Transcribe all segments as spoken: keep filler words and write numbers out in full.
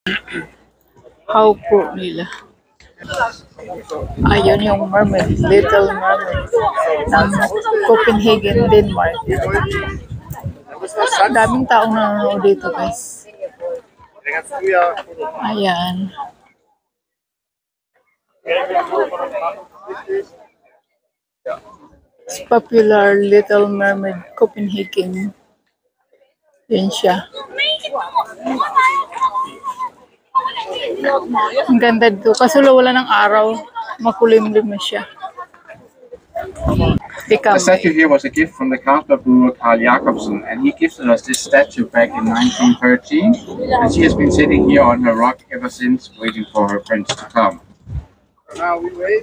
How pro nila. Ayun yung Mermaid, Little Mermaid ng Copenhagen, Denmark. Daming taong nanonood dito, guys. Ayan. It's popular Little Mermaid, Copenhagen. Yan siya. Ang ganda dito. Kaso wala ng araw. Makulimlim na siya. The statue here was a gift from the counter brewer Carl Jacobsen, and he gifted us this statue back in nineteen thirteen. And she has been sitting here on her rock ever since, waiting for her prince to come. Now we wait.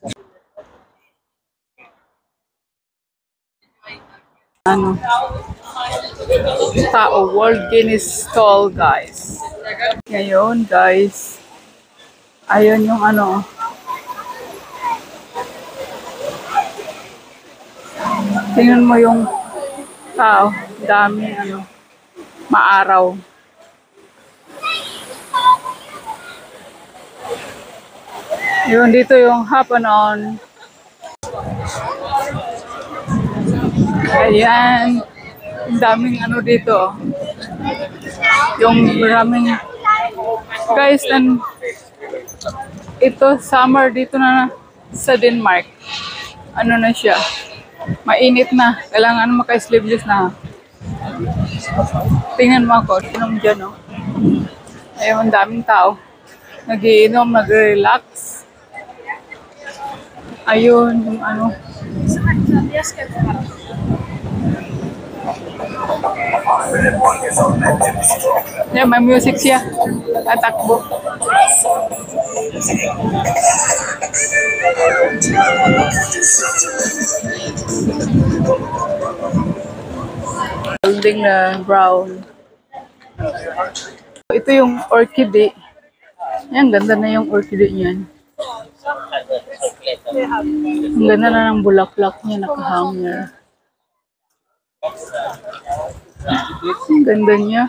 Ano? Tao, World Guinness Stall, guys. Ngayon, guys. Ayun yung ano. Tingnan mo yung tao. Dami, ano. Maaraw. Yun, dito yung happen on. Ayan. Ang daming ano dito. Yung maraming guys, nan, ito summer dito na sa Denmark. Ano na siya? Mainit na. Kailangan maka-sleeveless na. Tingnan mo ako. Tingnan mo dyan, no? Ayun, ang daming tao. Nagiinom, nag-relax. Ayun, yung ano. Yeah, may music siya. Tatakbo. Building na brown. Ito yung orchid. Yan, ganda na yung orchid niyan. Ang ganda na ng bulaklak niya, nakahanger. Ang ganda niya.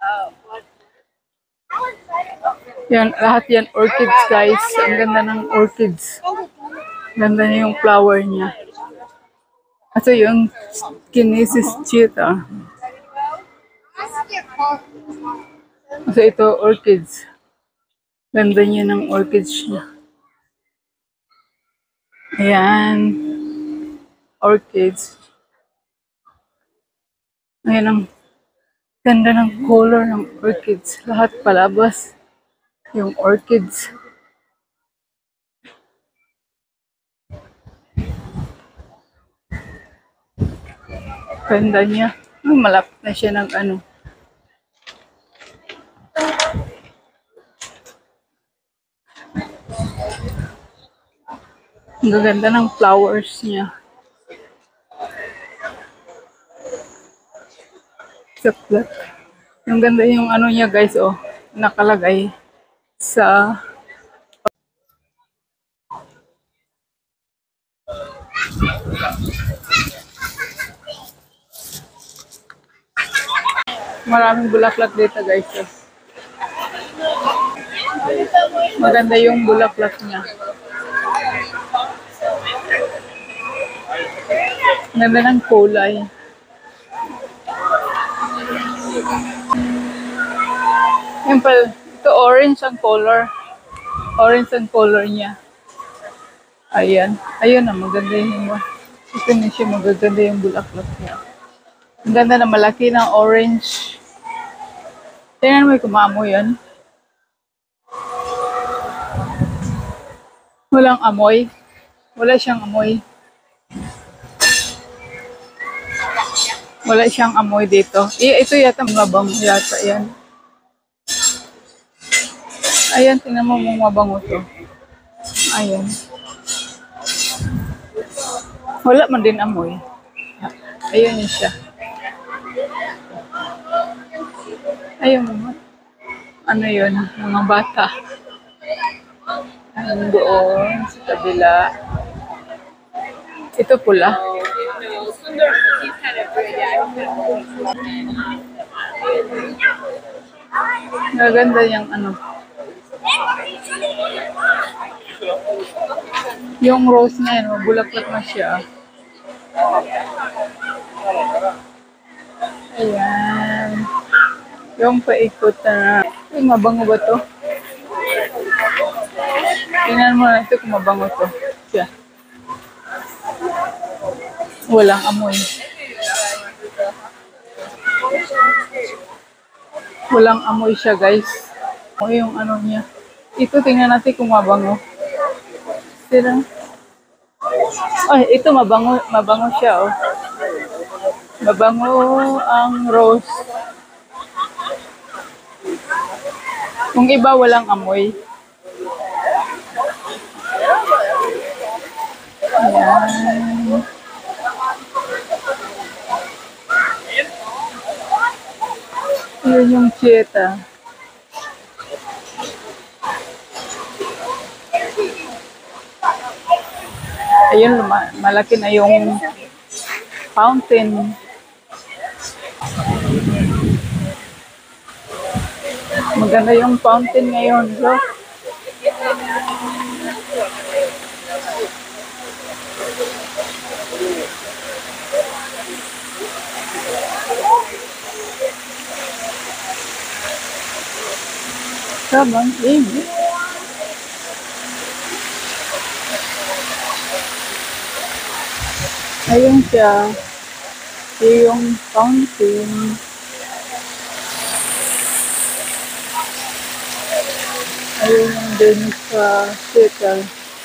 Yan, lahat yan orchids, guys. Ang ganda ng orchids. Ganda niya yung flower niya. Kasi yung kinesis cheetah. Kasi ito orchids. Ganda niya ng orchids niya. Ayan. Orchids. Ayan ang ganda ng color ng orchids. Lahat palabas. Yung orchids. Ganda niya. Malapit na siya ng ano. Ang ganda ng flowers niya. Saplat. Yung ganda yung ano niya, guys, oh. Nakalagay sa maraming bulaklak dito, guys. Oh. Maganda yung bulaklak niya. Ganda ng kulay. Yan pala, ito orange ang color. Orange ang color niya. Ayan. Ayun na, maganda yung ito na siya, magaganda yung bulaklak niya. Ang ganda na malaki ng orange. Tingnan mo yung kumamoy yan. Walang amoy. Wala siyang amoy. Wala siyang amoy dito. I ito yata mabango yata yan. Ayan, tingnan mo mong mabango to. Ayan. Wala man din amoy. Ayan yun siya. Ayun mo. Ano yun? Mga bata. Ayun doon sa kabila. Ito pula. Maganda yung ano. Yung rose na yun, mabulaklak na siya. Ayan. Yung paikot na. Ay, mabango ba to? Tingnan mo na ito kung mabango to. Siya. Walang amoy. Walang amoy siya, guys. O yung ano niya. Ito, tingnan natin kung mabango. Sira. Ay, ito mabango, mabango siya, oh. Mabango ang rose. Kung iba, walang amoy. Ayan. Yun yung cheetah. Ayun, malaki na yung fountain. Maganda yung fountain ngayon, look. Sabang ini. Ayun siya. Yung fountain. Ayun yung din sa cheetah.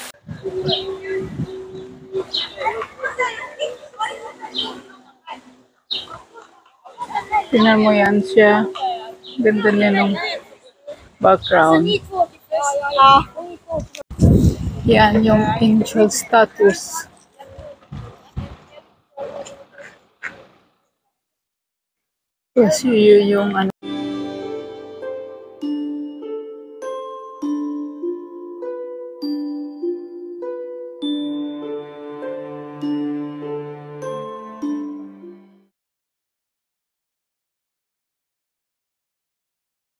Tingnan mo yan siya. Ganda niya ng background. Yan yung angel status. Kasi yun yung ano.